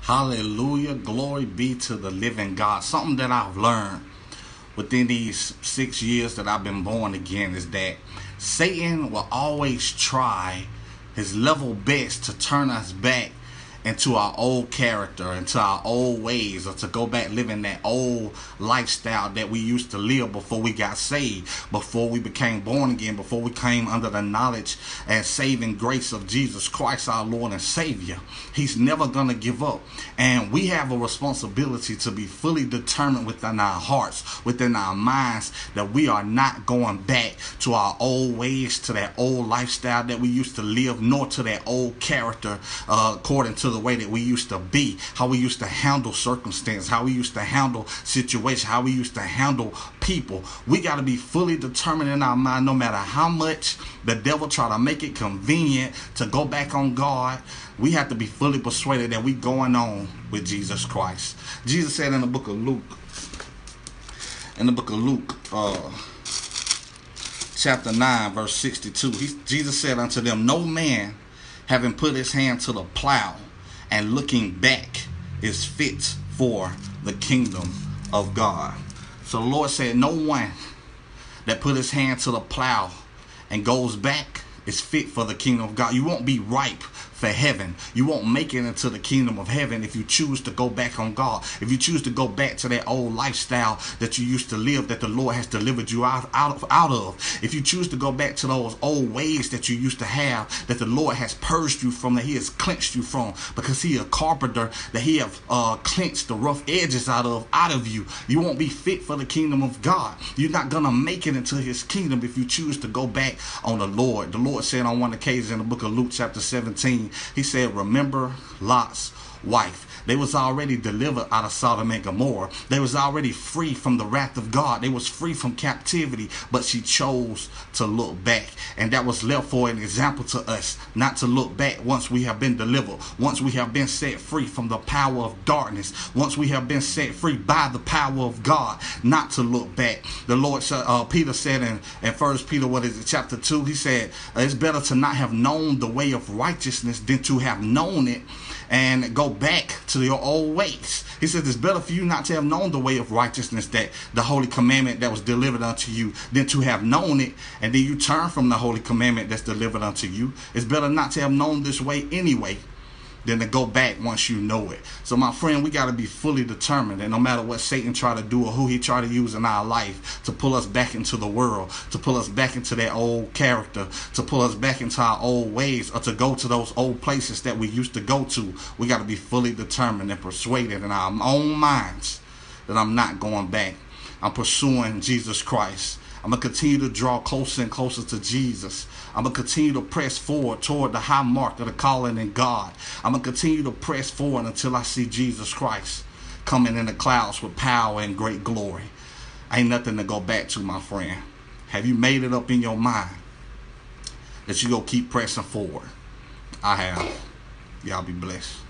Hallelujah. Glory be to the living God. Something that I've learned within these 6 years that I've been born again is that Satan will always try his level best to turn us back into our old character, into our old ways, or to go back living that old lifestyle that we used to live before we got saved, before we became born again, before we came under the knowledge and saving grace of Jesus Christ, our Lord and Savior. He's never going to give up. And we have a responsibility to be fully determined within our hearts, within our minds, that we are not going back to our old ways, to that old lifestyle that we used to live, nor to that old character according to the way that we used to be, how we used to handle circumstance, how we used to handle situations, how we used to handle people. We got to be fully determined in our mind, no matter how much the devil try to make it convenient to go back on God. We have to be fully persuaded that we going on with Jesus Christ. Jesus said in the book of Luke, chapter 9, verse 62, Jesus said unto them, no man having put his hand to the plow and looking back is fit for the kingdom of God. So the Lord said, no one that put his hand to the plow and goes back is fit for the kingdom of God. You won't be ripe for heaven. You won't make it into the kingdom of heaven if you choose to go back on God. If you choose to go back to that old lifestyle that you used to live, that the Lord has delivered you out of. If you choose to go back to those old ways that you used to have, that the Lord has purged you from, that he has cleansed you from, because he is a carpenter, that he have cleansed the rough edges out of you. You won't be fit for the kingdom of God. You're not going to make it into his kingdom if you choose to go back on the Lord. The Lord said on one occasion in the book of Luke chapter 17, he said, remember Lot's wife. They was already delivered out of Sodom and Gomorrah. They was already free from the wrath of God. They was free from captivity, but she chose to look back. And that was left for an example to us, not to look back once we have been delivered, once we have been set free from the power of darkness, once we have been set free by the power of God, not to look back. The Lord, Peter said in 1 Peter, chapter 2, he said, it's better to not have known the way of righteousness than to have known it and go back to your old ways. He says it's better for you not to have known the way of righteousness, that the holy commandment that was delivered unto you, than to have known it and then you turn from the holy commandment that's delivered unto you. It's better not to have known this way anyway than to go back once you know it. So my friend, we got to be fully determined, and no matter what Satan try to do or who he try to use in our life to pull us back into the world, to pull us back into that old character, to pull us back into our old ways, or to go to those old places that we used to go to, we got to be fully determined and persuaded in our own minds that I'm not going back. I'm pursuing Jesus Christ. I'm going to continue to draw closer and closer to Jesus. I'm going to continue to press forward toward the high mark of the calling in God. I'm going to continue to press forward until I see Jesus Christ coming in the clouds with power and great glory. Ain't nothing to go back to, my friend. Have you made it up in your mind that you're going to keep pressing forward? I have. Y'all be blessed.